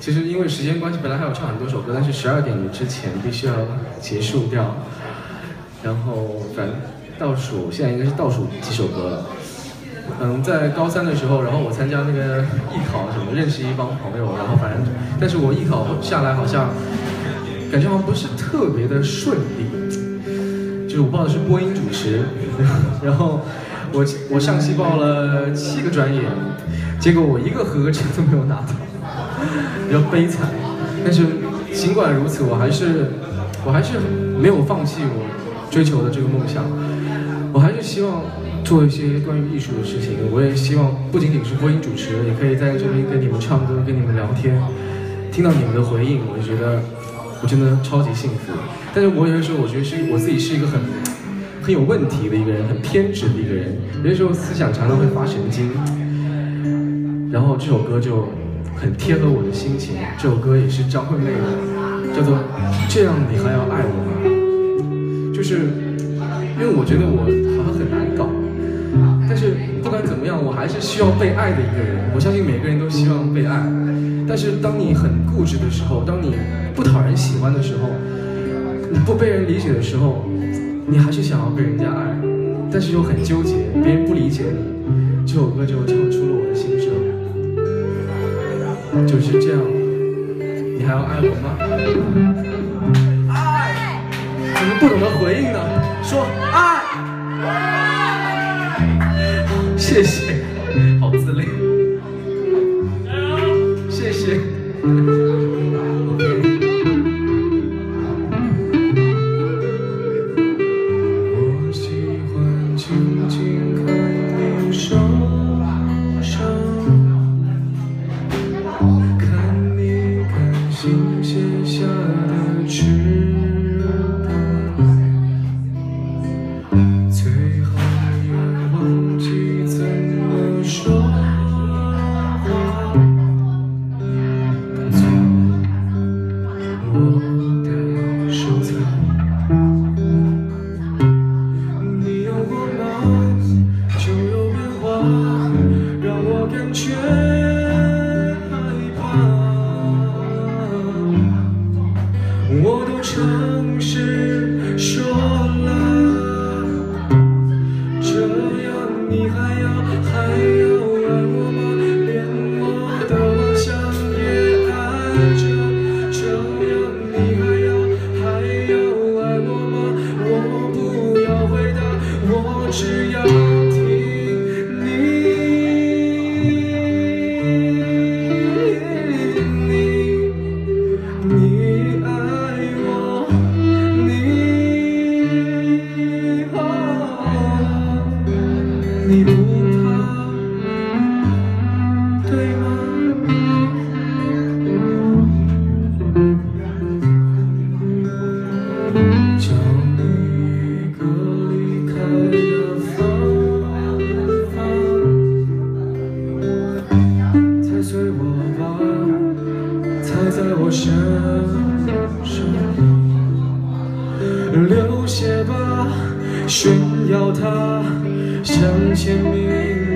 其实因为时间关系，本来还有唱很多首歌，但是12点之前必须要结束掉。然后反正倒数，现在应该是倒数几首歌了。在高3的时候，然后我参加那个艺考什么，认识一帮朋友，然后反正，但是我艺考下来好像感觉好像不是特别的顺利，就是我报的是播音主持，然后我上戏报了7个专业，结果我1个合格证都没有拿到，比较悲惨。但是尽管如此，我还是没有放弃我追求的这个梦想，我还是希望做一些关于艺术的事情。我也希望不仅仅是播音主持，也可以在这边跟你们唱歌，跟你们聊天，听到你们的回应，我就觉得我真的超级幸福。但是我有的时候我觉得我自己是一个很有问题的一个人，很偏执的一个人，有的时候思想常常会发神经。然后这首歌就很贴合我的心情，这首歌也是张惠妹的，叫做《这样你还要爱我吗》。就是因为我觉得我好像很难搞，但是不管怎么样，我还是需要被爱的一个人。我相信每个人都希望被爱，但是当你很固执的时候，当你不讨人喜欢的时候，你不被人理解的时候，你还是想要被人家爱，但是又很纠结，别人不理解你。这首歌就唱出了我的心声，就是这样，你还要爱我吗？爱，怎么不懂得回应呢？说爱，谢谢，好自恋，谢谢。我喜欢静静看你受伤，看你甘心卸下的翅膀，最后也忘记怎么说话，做我的收藏。你有过吗？就有变化，让我感觉害怕。我都诚实说了，这样你还要爱我吗？连我的妄想也爱着，这样你还要爱我吗？我不要回答，我只要听你爱我，你不怕，对吗？找你一个离开的方法，踩碎我吧，踩在我身上，流血吧，炫耀它，像签名